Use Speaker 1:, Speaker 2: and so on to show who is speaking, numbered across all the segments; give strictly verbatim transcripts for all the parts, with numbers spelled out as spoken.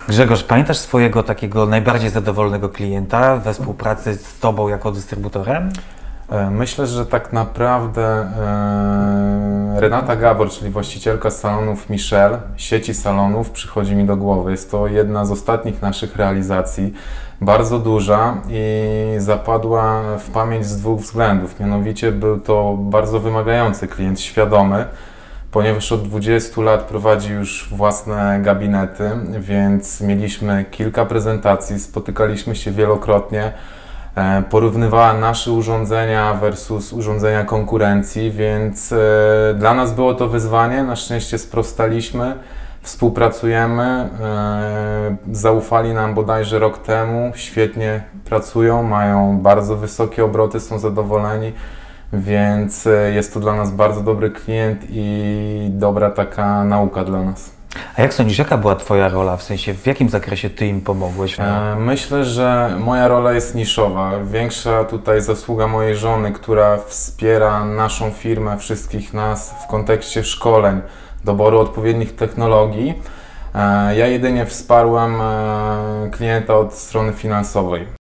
Speaker 1: Grzegorz, pamiętasz swojego takiego najbardziej zadowolonego klienta we współpracy z Tobą jako dystrybutorem?
Speaker 2: Myślę, że tak naprawdę e, Renata Gabor, czyli właścicielka salonów Michel, sieci salonów, przychodzi mi do głowy. Jest to jedna z ostatnich naszych realizacji, bardzo duża i zapadła w pamięć z dwóch względów. Mianowicie był to bardzo wymagający klient, świadomy, ponieważ od dwudziestu lat prowadzi już własne gabinety, więc mieliśmy kilka prezentacji, spotykaliśmy się wielokrotnie. Porównywała nasze urządzenia versus urządzenia konkurencji, więc e, dla nas było to wyzwanie. Na szczęście sprostaliśmy, współpracujemy, e, zaufali nam bodajże rok temu, świetnie pracują, mają bardzo wysokie obroty, są zadowoleni, więc e, jest to dla nas bardzo dobry klient i dobra taka nauka dla nas.
Speaker 1: A jak sądzisz, jaka była Twoja rola? W sensie, w jakim zakresie Ty im pomogłeś?
Speaker 2: E, myślę, że moja rola jest niszowa. Większa tutaj zasługa mojej żony, która wspiera naszą firmę, wszystkich nas w kontekście szkoleń, doboru odpowiednich technologii. E, ja jedynie wsparłem e, klienta od strony finansowej.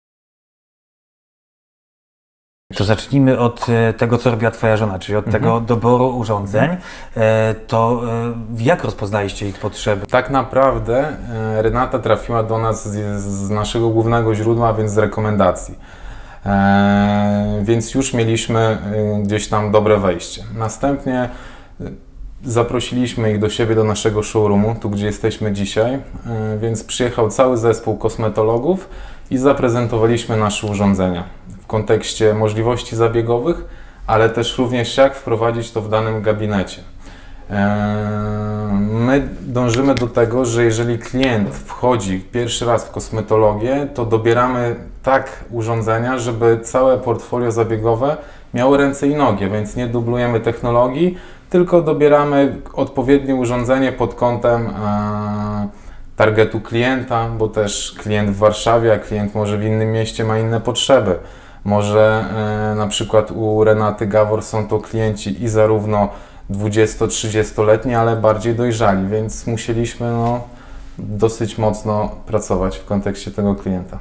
Speaker 1: To zacznijmy od tego, co robiła Twoja żona, czyli od mhm. tego doboru urządzeń. To jak rozpoznaliście ich potrzeby?
Speaker 2: Tak naprawdę Renata trafiła do nas z, z naszego głównego źródła, więc z rekomendacji. E, więc już mieliśmy gdzieś tam dobre wejście. Następnie zaprosiliśmy ich do siebie, do naszego showroomu, tu gdzie jesteśmy dzisiaj, e, więc przyjechał cały zespół kosmetologów i zaprezentowaliśmy nasze urządzenia w kontekście możliwości zabiegowych, ale też również jak wprowadzić to w danym gabinecie. My dążymy do tego, że jeżeli klient wchodzi pierwszy raz w kosmetologię, to dobieramy tak urządzenia, żeby całe portfolio zabiegowe miało ręce i nogi, więc nie dublujemy technologii, tylko dobieramy odpowiednie urządzenie pod kątem targetu klienta, bo też klient w Warszawie, a klient może w innym mieście ma inne potrzeby. Może e, na przykład u Renaty Gawor są to klienci i zarówno dwudziesto-trzydziestoletni, ale bardziej dojrzali, więc musieliśmy no, dosyć mocno pracować w kontekście tego klienta.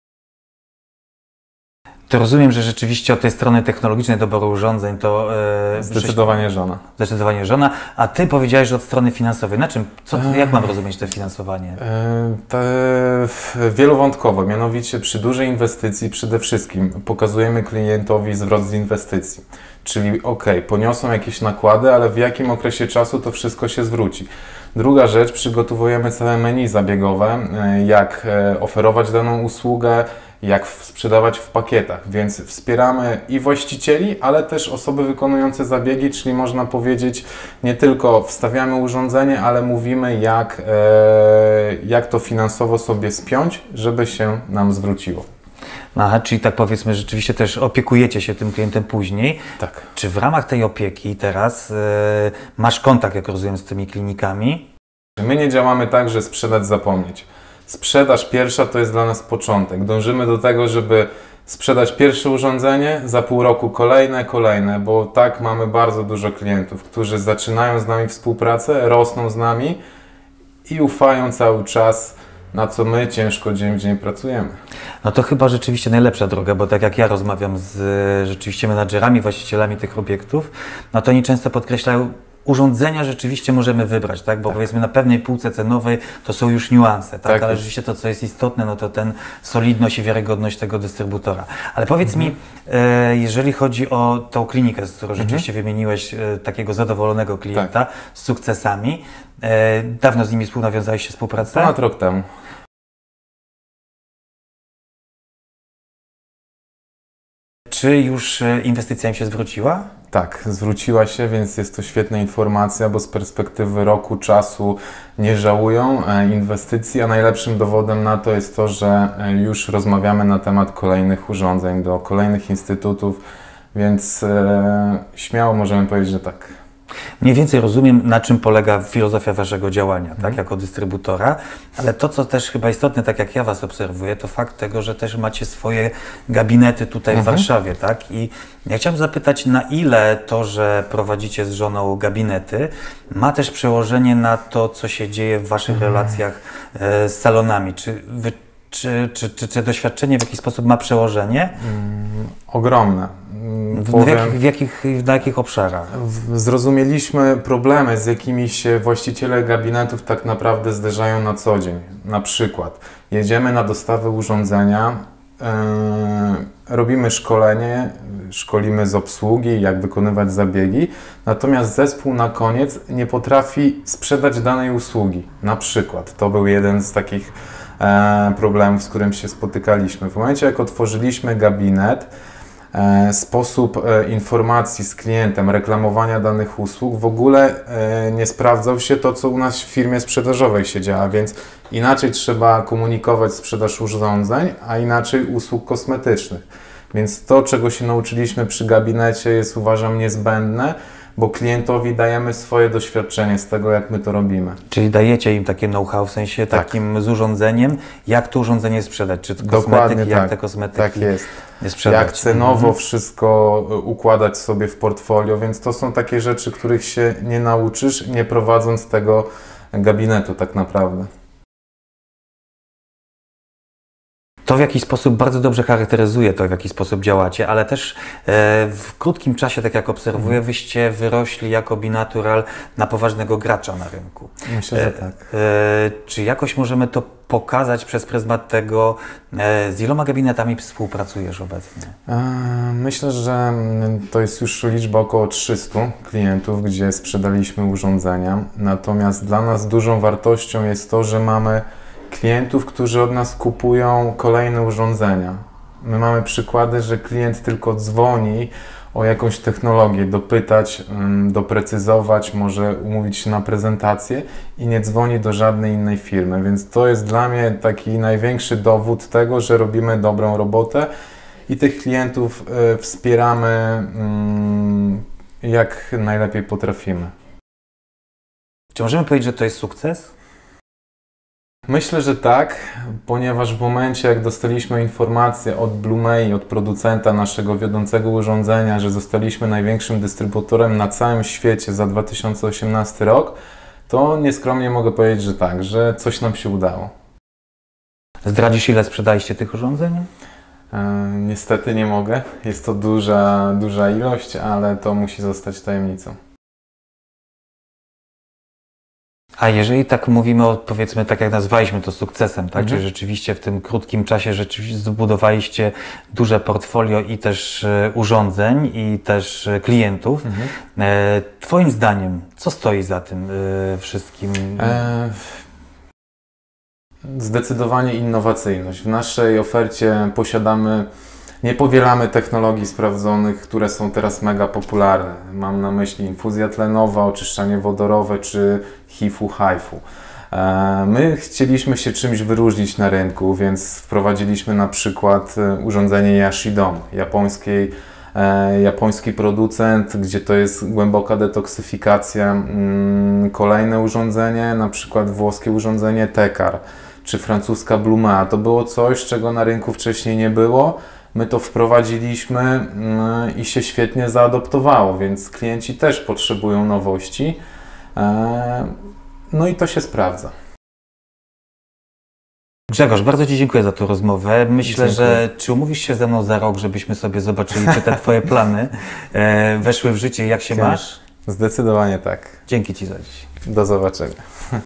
Speaker 1: To rozumiem, że rzeczywiście od tej strony technologicznej doboru urządzeń to...
Speaker 2: E, zdecydowanie żona.
Speaker 1: Zdecydowanie żona. A Ty powiedziałeś, że od strony finansowej. Na czym? Co, jak mam rozumieć to finansowanie?
Speaker 2: E, te, wielowątkowo. Mianowicie przy dużej inwestycji przede wszystkim pokazujemy klientowi zwrot z inwestycji. Czyli ok, poniosą jakieś nakłady, ale w jakim okresie czasu to wszystko się zwróci. Druga rzecz, przygotowujemy całe menu zabiegowe, jak oferować daną usługę, jak sprzedawać w pakietach, więc wspieramy i właścicieli, ale też osoby wykonujące zabiegi, czyli można powiedzieć nie tylko wstawiamy urządzenie, ale mówimy jak, jak to finansowo sobie spiąć, żeby się nam zwróciło.
Speaker 1: Aha, czyli tak powiedzmy, rzeczywiście też opiekujecie się tym klientem później.
Speaker 2: Tak.
Speaker 1: Czy w ramach tej opieki teraz yy, masz kontakt, jak rozumiem, z tymi klinikami?
Speaker 2: My nie działamy tak, że sprzedać, zapomnieć. Sprzedaż pierwsza to jest dla nas początek. Dążymy do tego, żeby sprzedać pierwsze urządzenie, za pół roku kolejne, kolejne, bo tak mamy bardzo dużo klientów, którzy zaczynają z nami współpracę, rosną z nami i ufają cały czas, na co my ciężko dzień w dzień pracujemy.
Speaker 1: No to chyba rzeczywiście najlepsza droga, bo tak jak ja rozmawiam z rzeczywiście menadżerami, właścicielami tych obiektów, no to oni często podkreślają, urządzenia rzeczywiście możemy wybrać, tak? Bo tak. Powiedzmy na pewnej półce cenowej to są już niuanse, tak? tak? Ale rzeczywiście to, co jest istotne, no to ten solidność i wiarygodność tego dystrybutora. Ale powiedz mhm. mi, e, jeżeli chodzi o tą klinikę, z którą mhm. rzeczywiście wymieniłeś e, takiego zadowolonego klienta tak. z sukcesami, e, dawno z nimi współnawiązałeś się współpracę?
Speaker 2: Ponad rok temu.
Speaker 1: Czy już inwestycja im się zwróciła?
Speaker 2: Tak, zwróciła się, więc jest to świetna informacja, bo z perspektywy roku czasu nie żałują inwestycji, a najlepszym dowodem na to jest to, że już rozmawiamy na temat kolejnych urządzeń do kolejnych instytutów, więc e, śmiało możemy powiedzieć, że tak.
Speaker 1: Mniej więcej rozumiem, na czym polega filozofia waszego działania, tak,
Speaker 2: Mhm.
Speaker 1: jako dystrybutora, ale to, co też chyba istotne, tak jak ja was obserwuję, to fakt tego, że też macie swoje gabinety tutaj w
Speaker 2: Mhm.
Speaker 1: Warszawie, tak? I ja chciałem zapytać, na ile to, że prowadzicie z żoną gabinety, ma też przełożenie na to, co się dzieje w waszych
Speaker 2: Mhm.
Speaker 1: relacjach e, z salonami? Czy, wy, czy, czy, czy, czy doświadczenie w jakiś sposób ma przełożenie?
Speaker 2: Mm, ogromne. Mm,
Speaker 1: W, w,
Speaker 2: powiem-
Speaker 1: jakich, w, jakich, na jakich obszarach?
Speaker 2: W- Zrozumieliśmy problemy, z jakimi się właściciele gabinetów tak naprawdę zderzają na co dzień. Na przykład jedziemy na dostawę urządzenia, yy, robimy szkolenie, szkolimy z obsługi, jak wykonywać zabiegi, natomiast zespół na koniec nie potrafi sprzedać danej usługi. Na przykład to był jeden z takich e, problemów, z którym się spotykaliśmy. W momencie, jak otworzyliśmy gabinet, E, sposób e, informacji z klientem, reklamowania danych usług, w ogóle e, nie sprawdzał się to, co u nas w firmie sprzedażowej się dzieje, a więc inaczej trzeba komunikować sprzedaż urządzeń, a inaczej usług kosmetycznych. Więc to, czego się nauczyliśmy przy gabinecie, jest, uważam, niezbędne, bo klientowi dajemy swoje doświadczenie z tego, jak my to robimy.
Speaker 1: Czyli dajecie im takie know-how, w sensie
Speaker 2: Tak.
Speaker 1: takim z urządzeniem, jak to urządzenie sprzedać, czy to
Speaker 2: Dokładnie
Speaker 1: kosmetyki, jak
Speaker 2: tak.
Speaker 1: te kosmetyki
Speaker 2: Tak jest.
Speaker 1: sprzedać.
Speaker 2: Jak cenowo
Speaker 1: Mhm.
Speaker 2: wszystko y, układać sobie w portfolio, więc to są takie rzeczy, których się nie nauczysz, nie prowadząc tego gabinetu tak naprawdę.
Speaker 1: To w jakiś sposób bardzo dobrze charakteryzuje to, w jaki sposób działacie, ale też e, w krótkim czasie, tak jak obserwuję, wyście wyrośli jako Binatural na poważnego gracza na rynku.
Speaker 2: Myślę, że
Speaker 1: E,
Speaker 2: tak.
Speaker 1: e, czy jakoś możemy to pokazać przez pryzmat tego, e, z iloma gabinetami współpracujesz obecnie?
Speaker 2: E, Myślę, że mm, to jest już liczba około trzystu klientów, gdzie sprzedaliśmy urządzenia. Natomiast dla nas dużą wartością jest to, że mamy klientów, którzy od nas kupują kolejne urządzenia. My mamy przykłady, że klient tylko dzwoni o jakąś technologię, dopytać, ym, doprecyzować, może umówić się na prezentację i nie dzwoni do żadnej innej firmy. Więc to jest dla mnie taki największy dowód tego, że robimy dobrą robotę i tych klientów y, wspieramy y, jak najlepiej potrafimy.
Speaker 1: Czy możemy powiedzieć, że to jest sukces?
Speaker 2: Myślę, że tak, ponieważ w momencie, jak dostaliśmy informację od Blumei, od producenta naszego wiodącego urządzenia, że zostaliśmy największym dystrybutorem na całym świecie za dwa tysiące osiemnasty rok, to nieskromnie mogę powiedzieć, że tak, że coś nam się udało.
Speaker 1: Zdradzisz, ile sprzedaliście tych urządzeń?
Speaker 2: E, niestety nie mogę, jest to duża, duża ilość, ale to musi zostać tajemnicą.
Speaker 1: A jeżeli tak mówimy o, powiedzmy, tak jak nazwaliśmy to sukcesem, tak?
Speaker 2: Mhm.
Speaker 1: Czyli rzeczywiście w tym krótkim czasie rzeczywiście zbudowaliście duże portfolio i też e, urządzeń, i też e, klientów.
Speaker 2: Mhm.
Speaker 1: E, twoim zdaniem, co stoi za tym e, wszystkim?
Speaker 2: E, Zdecydowanie innowacyjność. W naszej ofercie posiadamy, nie powielamy technologii sprawdzonych, które są teraz mega popularne. Mam na myśli infuzja tlenowa, oczyszczanie wodorowe czy hifu, haifu. E, My chcieliśmy się czymś wyróżnić na rynku, więc wprowadziliśmy na przykład e, urządzenie Yashidon, japońskiej, e, japoński producent, gdzie to jest głęboka detoksyfikacja. Mm, Kolejne urządzenie, na przykład włoskie urządzenie Tekar, czy francuska Blumea. To było coś, czego na rynku wcześniej nie było. My to wprowadziliśmy mm, i się świetnie zaadoptowało, więc klienci też potrzebują nowości. E, No i to się sprawdza.
Speaker 1: Grzegorz, bardzo Ci dziękuję za tę rozmowę. Myślę,
Speaker 2: Dziękuję.
Speaker 1: że czy umówisz się ze mną za rok, żebyśmy sobie zobaczyli, czy te Twoje plany e, weszły w życie i jak się
Speaker 2: Tak.
Speaker 1: masz?
Speaker 2: Zdecydowanie tak.
Speaker 1: Dzięki Ci za dziś.
Speaker 2: Do zobaczenia.